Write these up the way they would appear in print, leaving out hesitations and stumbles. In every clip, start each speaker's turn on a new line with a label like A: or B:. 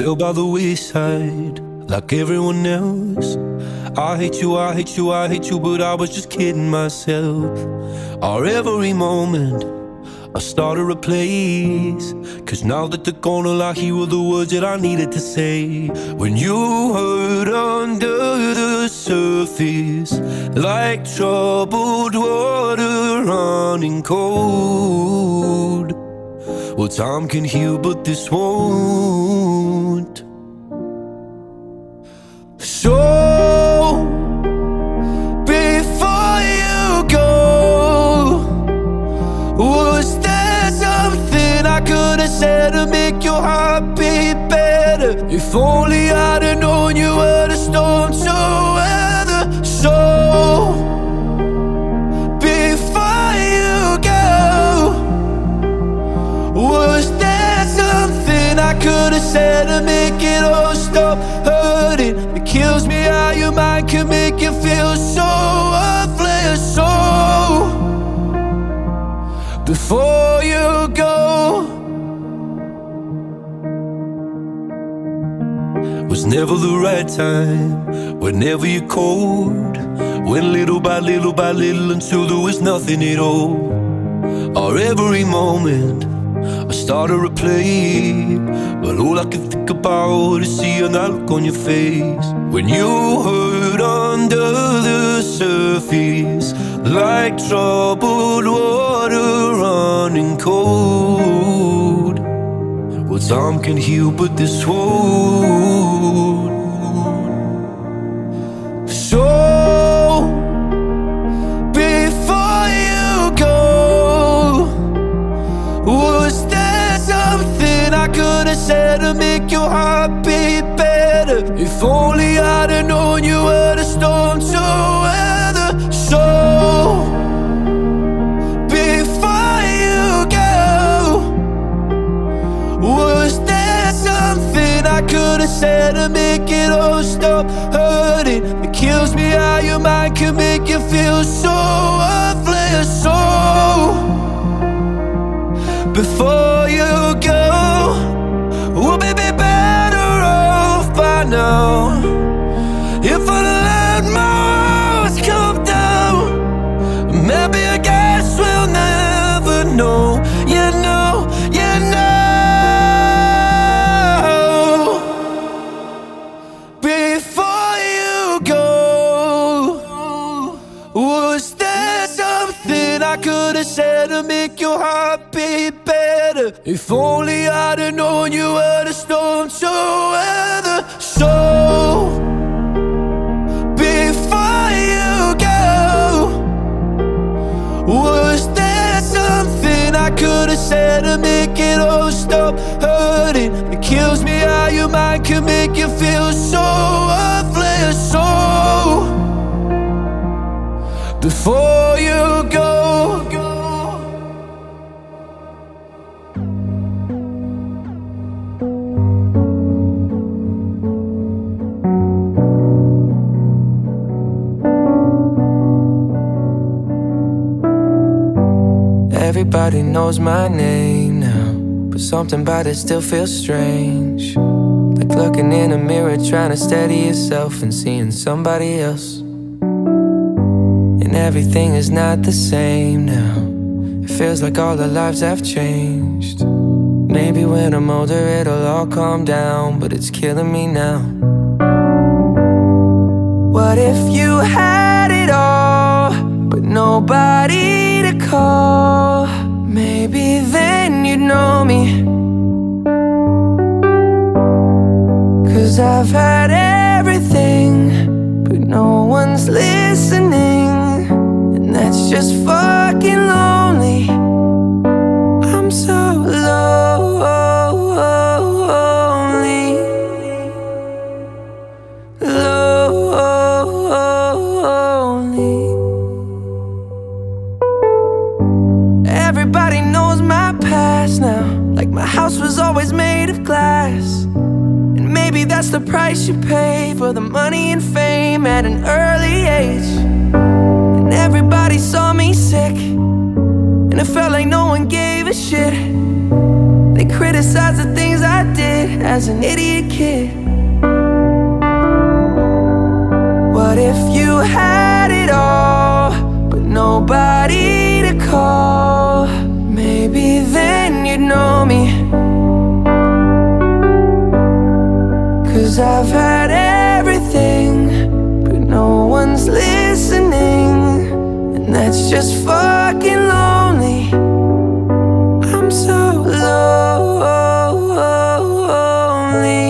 A: fell by the wayside like everyone else. I hate you, I hate you, I hate you, but I was just kidding myself. Our every moment I started a place, 'cause now that they're gone, all I hear were the words that I needed to say. When you hurt under the surface, like troubled water running cold. Well, time can heal, but this won't. So before you go, was there something I could have said to make your heart beat better? If only I'd have known you were the storm to weather. So before you go, was there something I could have said to make it all stop hurting? It kills me how your mind can make you feel so worthless. So before you go, was never the right time, whenever you're cold. Went little by little by little until there was nothing at all. Our every moment I started to play, but all I could think about is seeing that look on your face. When you hurt under the surface, like troubled water running cold. Well, time can heal, but this won't. So before you go, was there something I could have said to make your heart beat better? If only I'd have known you were the storm to weather. So before you go, was there something I could have said to make it all stop hurting? It kills me how your mind can make you feel so worthless. So before you go, we'll be better off by now. If I let my walls come down, maybe I guess we'll never know. You know, you know. Before you go, was there something I could have said to make your heart beat better? If only I'd have known you were the storm to weather. So before you go, was there something I could have said to make it all stop hurting? It kills me how your mind can make you feel so worthless. So before you go,
B: everybody knows my name now, but something about it still feels strange. Like looking in a mirror, trying to steady yourself and seeing somebody else. And everything is not the same now. It feels like all our lives have changed. Maybe when I'm older it'll all calm down, but it's killing me now. What if you had it all, but nobody to call? Maybe then you'd know me. 'Cause I've had everything, but no one's listening, and that's just fucking lonely. I'm so lonely, lonely. Everybody knows my past now, like my house was always made of glass. And maybe that's the price you pay for the money and fame at an early age. And everybody saw me sick, and it felt like no one gave a shit. They criticize the things I did as an idiot kid. What if you had it all, but nobody to call? Maybe then you'd know me. 'Cause I've had everything, but no one's listening, and that's just fucking lonely. I'm so lonely,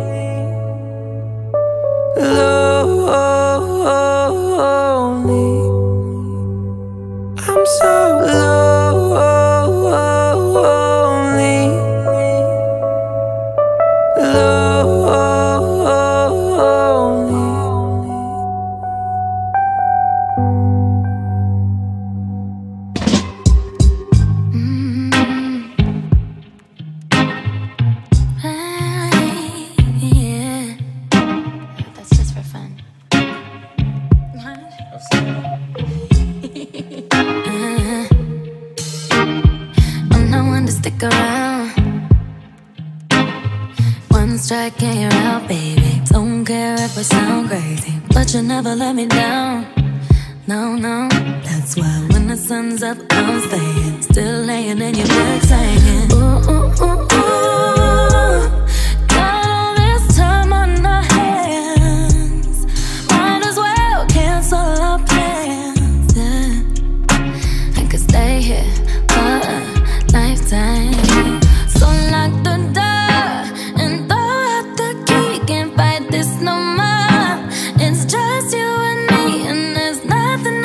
B: lonely. I'm so lonely, lonely.
C: Stick around. One strike and you're out, baby. Don't care if I sound crazy, but you never let me down. No, no, that's why when the sun's up, I'm staying. Still laying in your bed singing. Ooh, ooh, ooh, ooh. Got all this time on our hands. Might as well cancel our plans, yeah. I could stay here for a lifetime. So lock the door and throw out the key. Can't fight this no more. It's just you and me, and there's nothing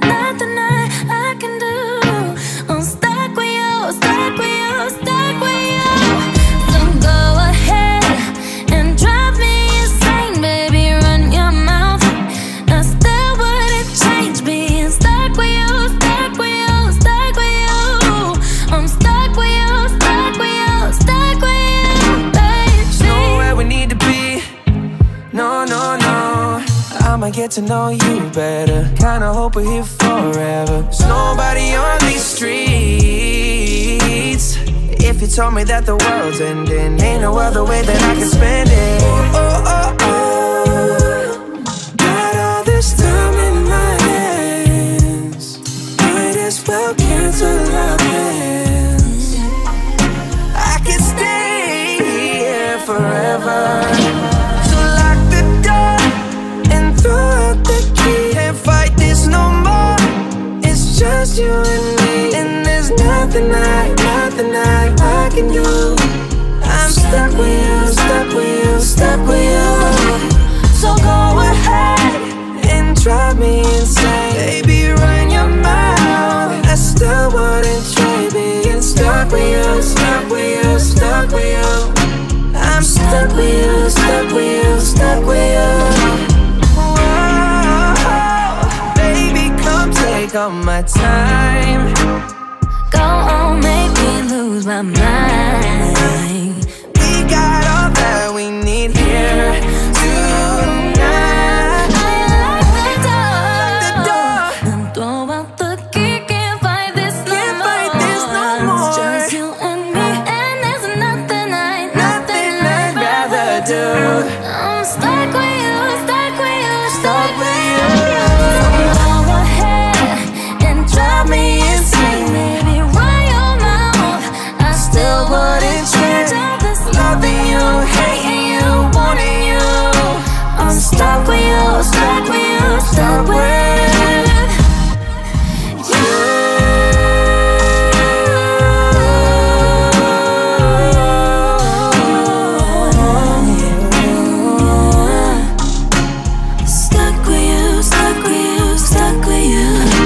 C: I can do. I'm stuck with you, stuck with you, stuck with you. So go ahead and drive me insane, baby. Run your mouth. I still wouldn't change being stuck with you, stuck with you, stuck with you. I'm stuck with you, stuck with you, stuck with you, baby.
B: There's nowhere we need to be. No, no, no. I'ma get to know you better. Kinda hope we're here forever. There's nobody on these streets. If you told me that the world's ending, ain't no other way that I can spend it. Oh, oh, oh, oh. Got all this time in my hands. Might as well cancel our plans. I could stay here forever. So lock the door and throw out the key. Can't fight this no more. It's just you and me, and there's nothing I can do. I'm stuck with you, stuck with you, stuck with you. So go ahead and drive me insane, baby. Run your mouth. I still wouldn't trade being stuck with you, stuck with you, stuck with you. I'm stuck with you, stuck with you, stuck with you. Whoa, baby, come take all my time.
C: Go on, make me lose my mind.
B: We got all that we need here tonight.
C: Lock the door
B: And
C: throw out the key. Can't fight this no
B: Can't
C: more.
B: fight this no more.
C: It's just you and me, and there's nothing I'd
B: rather do.
C: I'm stuck with you, stuck with you, stuck with you. Go ahead and drive me insane, baby. Run your mouth. I still wouldn't change all this loving you, hating you, wanting you. I'm stuck with you, stuck with you, stuck with you. Stuck with you, stuck with you, stuck with you.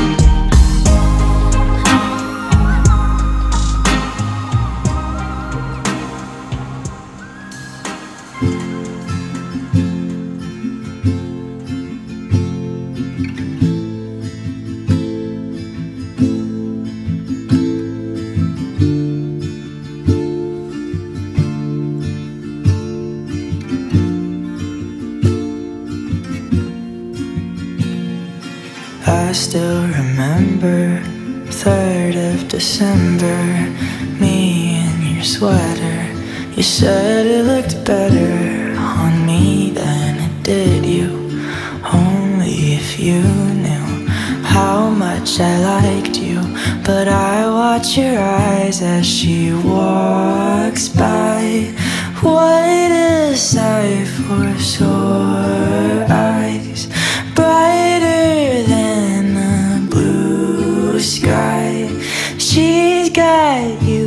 B: I still remember 3rd of December, me in your sweater. You said it looked better on me than it did you. Only if you knew how much I liked you. But I watch your eyes as she walks by. What a sight for sore eyes, brighter than the blue sky. She's got you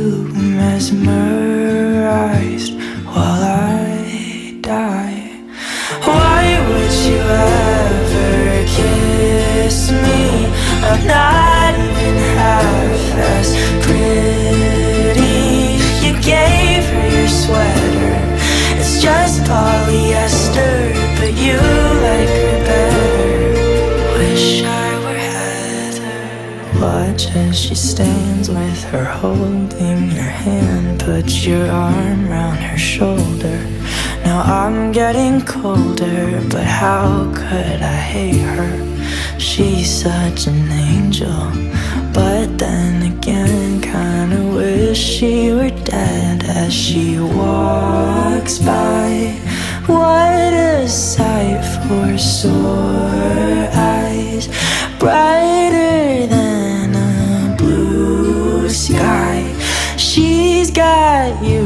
B: mesmerized while I die. Why would you ever kiss me? I'm not even half as pretty. You gave her your sweater, it's just polyester, but you like her better. Wish I were Heather. Watch as she stands with her holding your hand. Put your arm round her shoulder. Now I'm getting colder, but how could I hate her? She's such an angel, but then again kinda wish she were dead as she walks by. What a sight for sore eyes, brighter than a blue sky. She's got you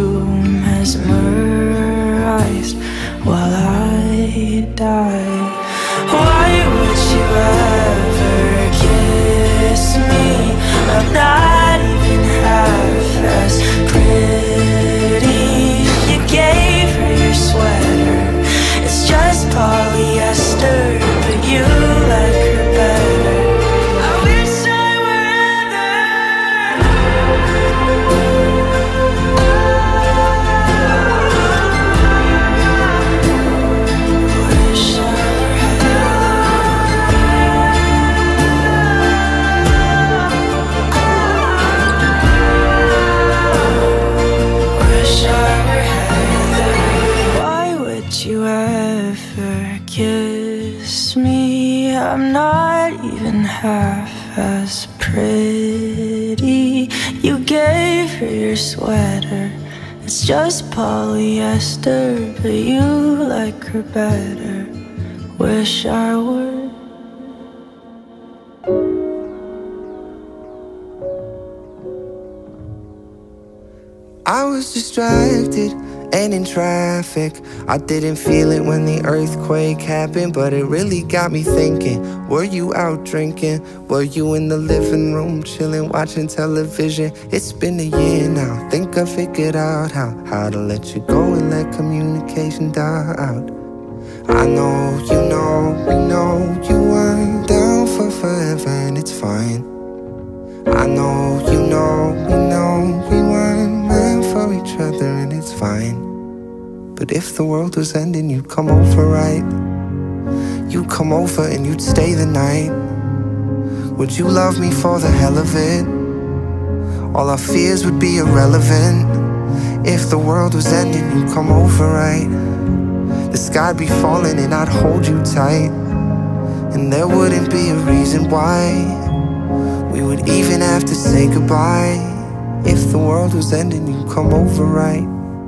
B: mesmerized while I die. Why would you ever kiss me? I'm not even half as pretty. You gave her your sweater, it's just polyester, but you like her better. I wish I were kiss me? I'm not even half as pretty. You gave her your sweater, it's just polyester, but you like her better. Wish I would.
D: I was distracted and in traffic. I didn't feel it when the earthquake happened, but it really got me thinking. Were you out drinking? Were you in the living room chilling, watching television? It's been a year now, think I figured out how to let you go and let communication die out. I know, you know, we know you weren't down for forever, and it's fine. I know, you know, we know we weren't meant for each other, and it's fine. But if the world was ending, you'd come over, right? You'd come over and you'd stay the night. Would you love me for the hell of it? All our fears would be irrelevant. If the world was ending, you'd come over, right? The sky'd be falling and I'd hold you tight, and there wouldn't be a reason why we would even have to say goodbye. If the world was ending, you'd come over, right?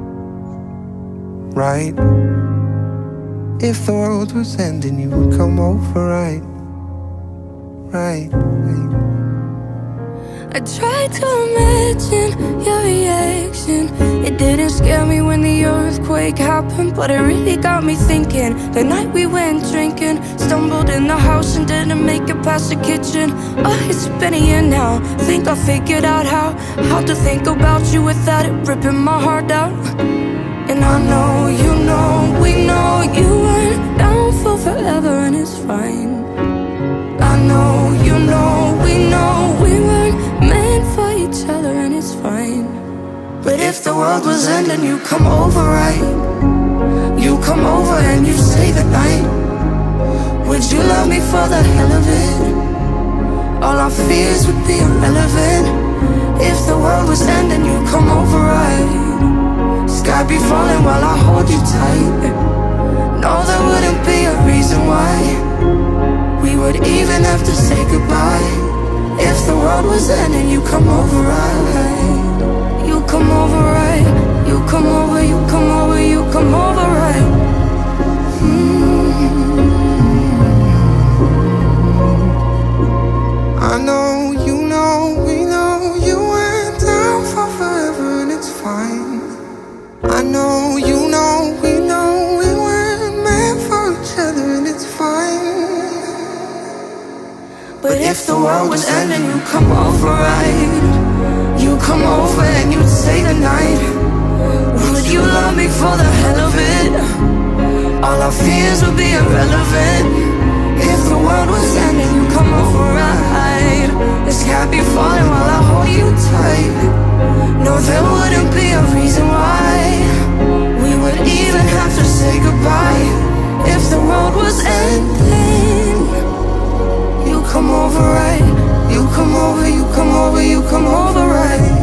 D: Right? If the world was ending, you would come over, right? Right, right.
C: I tried to imagine your reaction. It didn't scare me when the earthquake happened, but it really got me thinking. The night we went drinking, stumbled in the house and didn't make it past the kitchen. Oh, it's been a year now, think I figured out how to think about you without it ripping my heart out. And I know, you know, we know you weren't down for forever, and it's fine. I know, you know, we weren't meant for each other, and it's fine.
B: But if the world was ending, you come over, right? You come over and you stay the night. Would you love me for the hell of it? All our fears would be irrelevant. If the world was ending, you come over, right? Sky be falling while I hold you tight. No, there wouldn't be a reason why we would even have to say goodbye. If the world was ending, you come over, right? You come over, right? come over right. You come over and you'd stay the night. Would you love me for the hell of it? All our fears would be irrelevant. If the world was ending, you come over right. The sky be falling while I hold you tight. No, there wouldn't be a reason why we would even have to say goodbye. If the world was ending, you come over right. You come over, you come over, you come over right.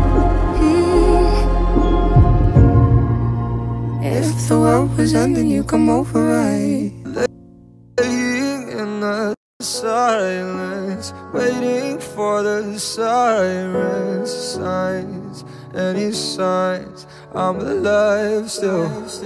B: If the world was ending, you come over right.
E: Laying in the silence, waiting for the sirens, signs, any signs I'm alive still.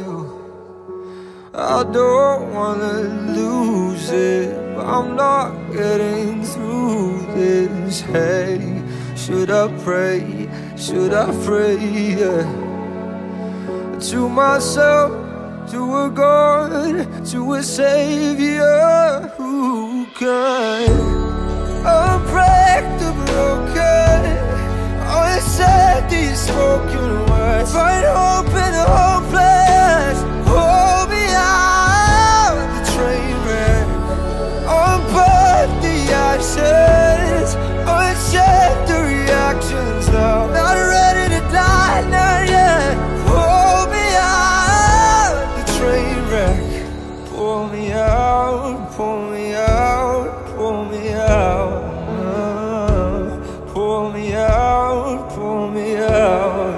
E: I don't wanna lose it, but I'm not getting through this. Hey, should I pray? Should I pray? Yeah. To myself, to a God, to a Savior who can unbreak the broken. Always said these spoken words, find hope in the hopeless. Hold me out the train wreck, unburn the ashes, uncheck the reactions now. Not ready to die, not yet. Hold me out the train wreck. Pull me out, pull me out, pull me out. Pull me out, pull me out.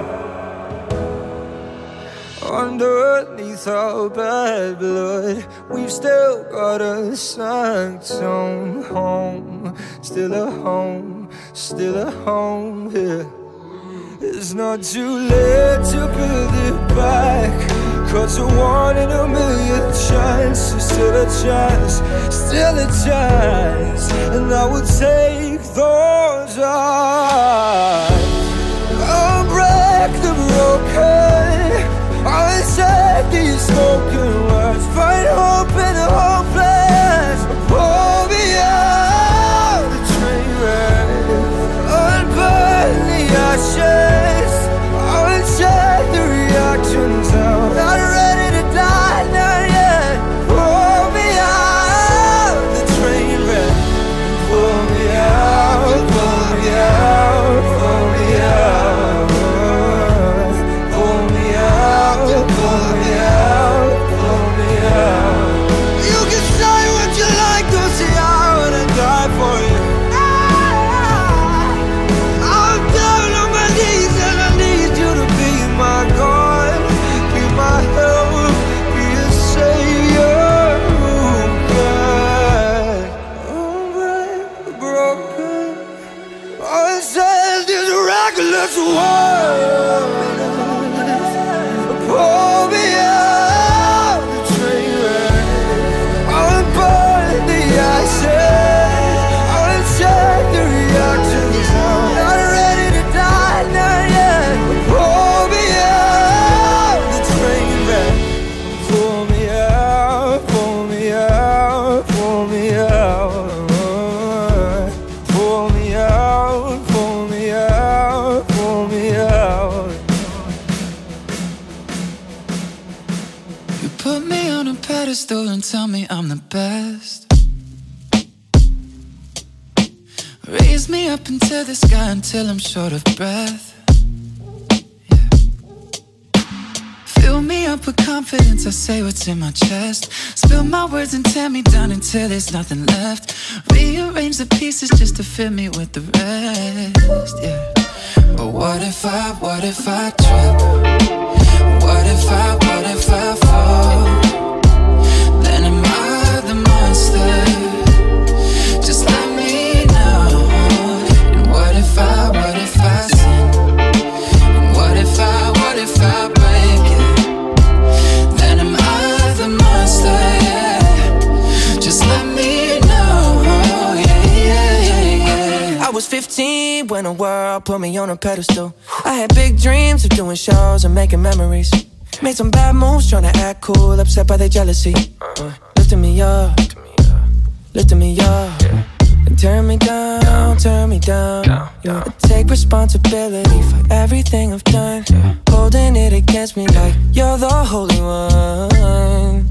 E: Underneath our bad blood, we've still got a sanctum home. Still a home, still a home here. It's not too late to build it back, 'cause a 1 in a million chance is still a chance, still a chance. And I would take those odds. I'll break the broken, I'll say these spoken words, find hope in the hopeless. Pull me out the train wreck, unburn the ashes, I'll check the reactions out. Not ready to die, not yet. Pull me out the train wreck. Pull me out, pull me out, pull me out. Pull me out, pull me out, pull me out. You can say what you like, 'cause I wanna die for you. I'm down on my knees and I need you to be my God, be my help, be a savior who can unbreak the broken. I said this reckless world. Pull me out the train wreck, I'll burn the ashes, I'll check the reactions out. Not ready to die, not yet. Pull me out the train wreck. Pull me out, pull me out, pull me out. Pull me out, pull me out, pull me out.
F: You put me on a pedestal and tell me I'm the best. Raise me up into the sky until I'm short of breath. Yeah. Fill me up with confidence, I say what's in my chest. Spill my words and tear me down until there's nothing left. Rearrange the pieces just to fit me with the rest, yeah. But what if I trip? What if I fall? Then am I the monster? Just let me know. And what if I sin? And what if I break it? Then am I the monster? Yeah. Just let me know. Yeah.
B: I was 15 when the world put me on a pedestal. I had big dreams of doing shows and making memories. Made some bad moves trying to act cool, upset by their jealousy. Lifting me up, lifting me up. Turn me down, turn me down. I take responsibility for everything I've done. Holding it against me like you're the holy one.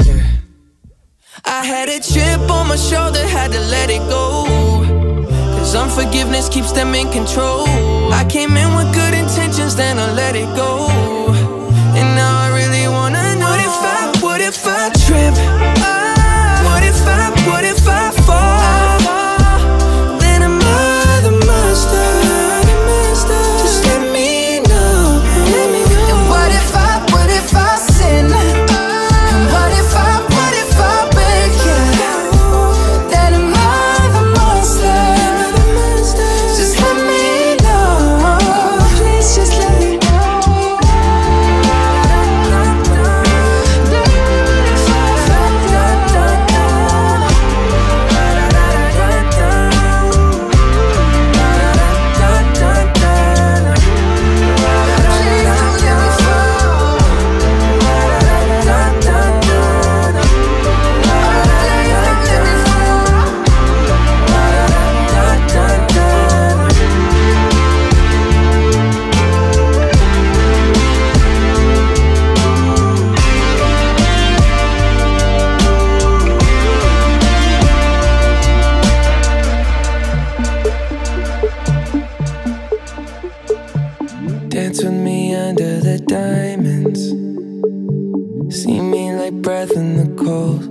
B: I had a chip on my shoulder, had to let it go. Cause unforgiveness keeps them in control. I came in with good intentions, then I let it go. And now I really wanna know, what if I trip? What if I fall? Then am I the monster? Just let me know.
F: And what if I sin? And what if I break? Then am I the monster? Just let me know. Please just let me know.
B: Dance with me under the diamonds. See me like breath in the cold.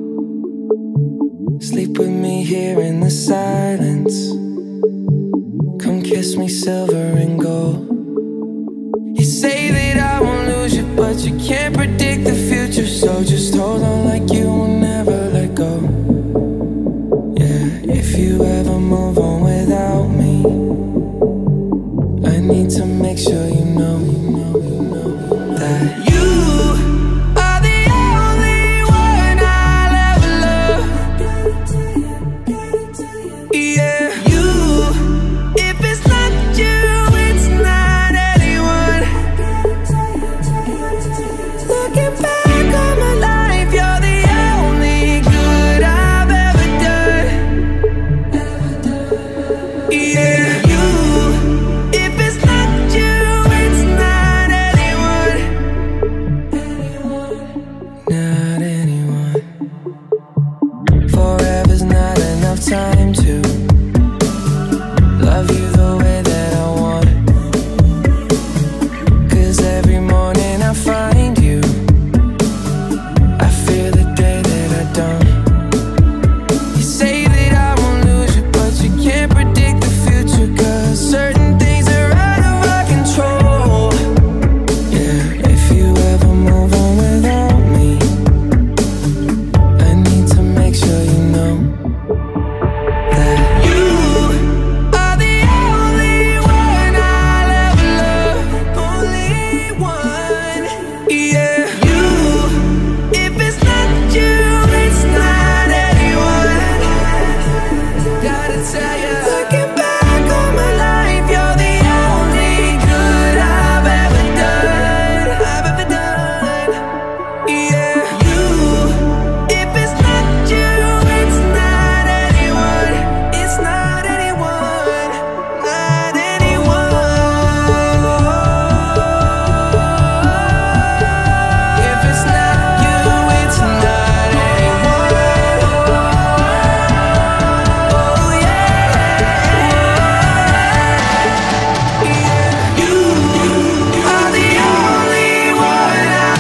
B: Sleep with me here in the silence. Come kiss me silver and gold. You say that I won't lose you, but you can't predict the future. So just hold on like you will never let go. Yeah, if you ever move on without me, I need to make sure you know that you are the only one I'll ever love. Yeah, you. If it's not you, it's not anyone. Looking back on my life, you're the only good I've ever done. Yeah, you. If it's not you, it's not anyone. Not anyone. Forever's not enough time to love you the way that I want. Cause every morning I find you, I fear the day that I don't. You say that I won't lose you, but you can't predict the future. Cause certain things are out of our control. Yeah, if you ever move on without me, I need to make sure you know that you are the only one I'll ever love. Only one. Yeah, you. If it's not you, it's not anyone. Gotta tell you, looking back on my life, you're the only good I've ever done. Yeah, you. If it's not you, it's not anyone. It's not anyone. Not anyone. If it's not you, it's not anyone. Oh yeah. You are the only one I'll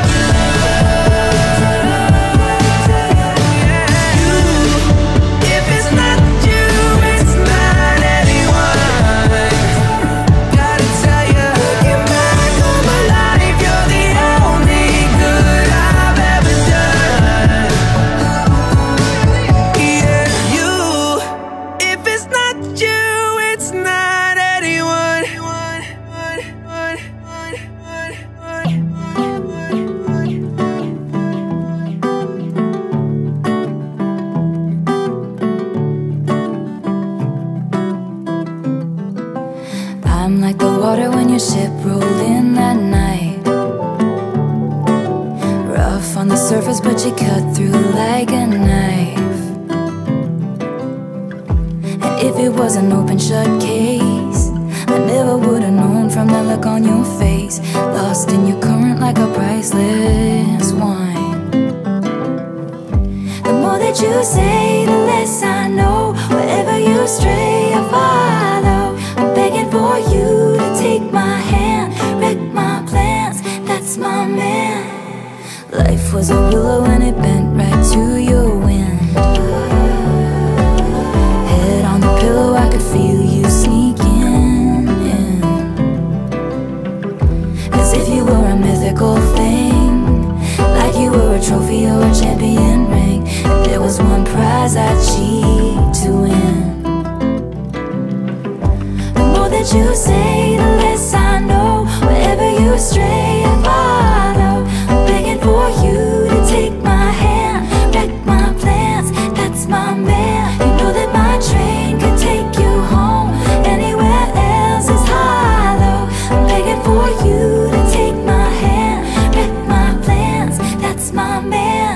B: If it's not you, it's not anyone. Gotta tell you, looking back on my life, you're the only good I've ever done. Yeah, you. If it's not you, it's not anyone.
C: I'm like the water when your ship rolled in that night. Rough on the surface, but you cut through like a knife. If it was an open shut case, I never would've known from that look on your face. Lost in your current like a priceless wine. The more that you say, the less I know. Wherever you stray, I follow. I'm begging for you to take my hand, wreck my plans, that's my man. Life was a willow and it bent right to your wind. Head on the pillow, I could feel you sneaking in, as if you were a mythical thing, like you were a trophy or a champion ring. If there was one prize I'd cheat to win. The more that you say, the less I know. Wherever you stray, I follow. I'm begging for you to take my hand, wreck my plans, that's my man. You know that my train could take you home. Anywhere else is hollow. I'm begging for you to take my hand, wreck my plans, that's my man.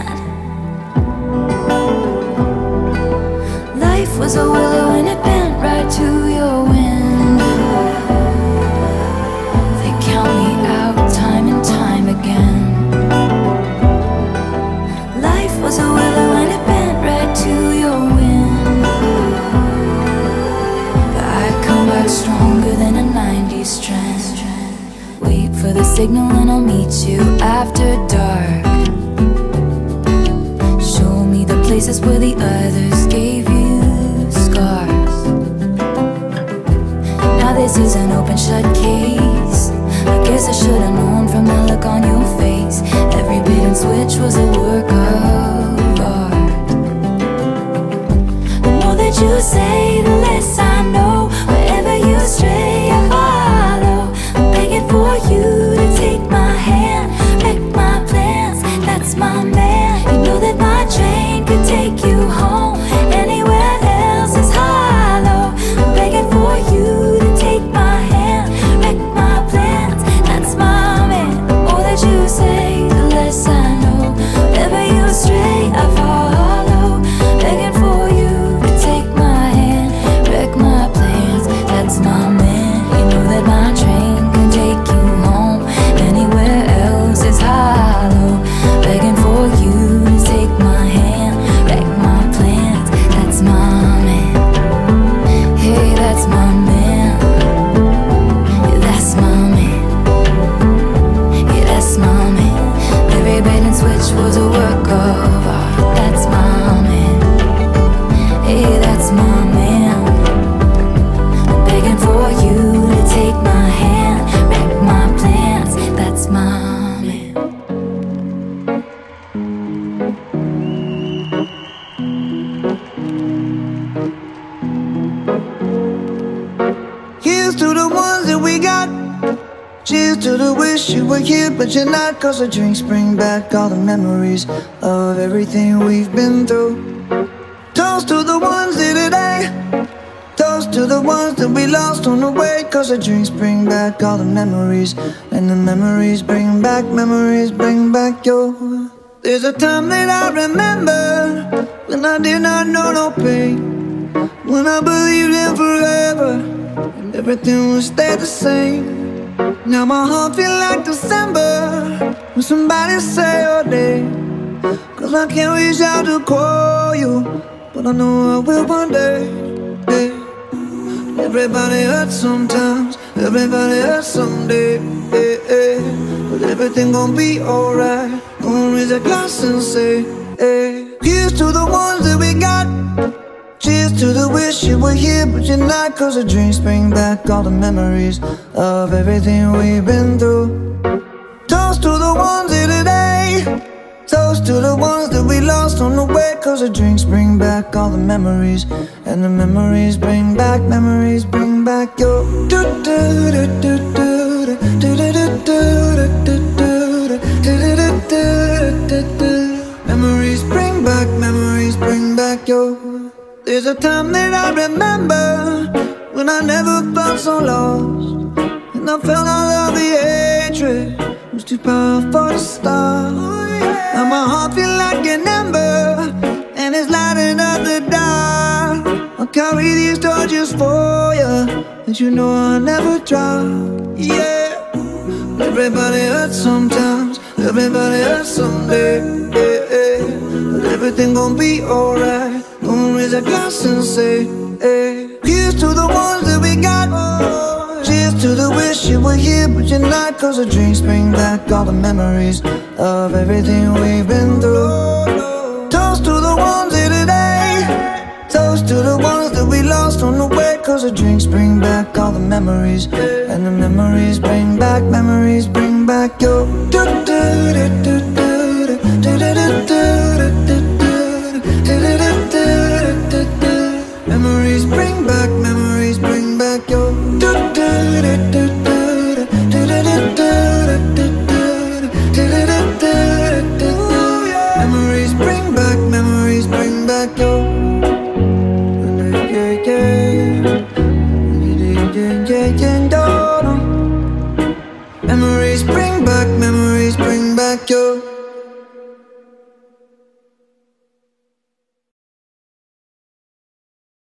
C: Life was a willow and it bent right to your wind. They count me out time and time again. Life was a willow and it bent right to your wind. But I come back stronger than a 90s trend. Wait for the signal and I'll meet you after dark. Show me the places where the others gave you scars. Now this is an open shut case. I guess I should've known from the look on your face. Every bait and switch was a work of art. The more that you say, the less I know. Wherever you stray, I follow. I'm begging for you to take my hand, wreck my plans, that's my man. You know that my train could take you home. Anywhere else is hollow. I'm begging for you to take my hand, wreck my plans, that's my man. The more that you say, the less I know. Wherever you stray, I follow. Begging for you to take my hand, wreck my plans, that's my man. You know that my train can take you home. Anywhere else is hollow. Begging for you to take my hand, wreck my plans, that's my man. Hey, that's my man. Yeah, that's my man. Yeah, that's my man. Every bait and switch was a work of art. That's my man. Hey, that's my man. I'm begging for you to take my hand, wreck my plans, that's my man.
G: Here's to the ones that we got. Cheers to the wish you were here but you're not. Cause the drinks bring back all the memories of everything we've been through. Toast to the ones here today. Toast to the ones that we lost on the way. Cause the drinks bring back all the memories. And the memories bring back your. There's a time that I remember when I did not know no pain, when I believed in forever and everything would stay the same. Now my heart feel like December when somebody say your name. Cause I can't reach out to call you, but I know I will one day. Hey. Everybody hurts sometimes, everybody hurts someday. Hey, hey. But everything gon' be alright. Gonna raise a glass and say, hey. Here's to the ones that we got. Cheers to the wish you were here but you're not. Cause the drinks bring back all the memories of everything we've been through. Toast to the ones here today. Toast to the ones that we lost on the way. Cause the drinks bring back all the memories. And the memories bring back your. Memories bring back your. There's a time that I remember when I never felt so lost, and I felt all of the hatred was too powerful to stop. Now my heart feel like an ember, and it's lighting up the dark. I carry these torches for you, and you know I'll never drop. Yeah, everybody hurts sometimes, everybody hurts someday. Yeah, yeah. But everything gon' be alright. Gonna raise a glass and say, hey, here's to the ones that we got. Cheers to the wish you were here but you're not, 'cause the drinks bring back all the memories of everything we've been through. Toast to the ones here today, toast to the ones that we lost on the way, 'cause the drinks bring back all the memories, and the memories bring back your do do do do.